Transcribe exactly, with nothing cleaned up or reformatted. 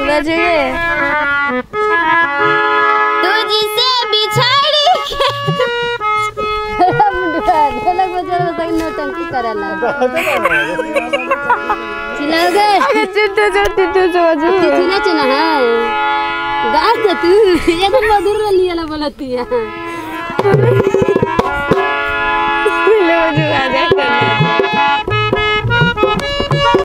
बजेगे तुझसे बिछड़ी ढोलक बजा तक नौटंकी करला चिल्लाओगे अरे चिट्टू छोटी तू समझ चिना चिना है गा तो तू ये तो मधुर वाली वाला बोलती है ले बजा जा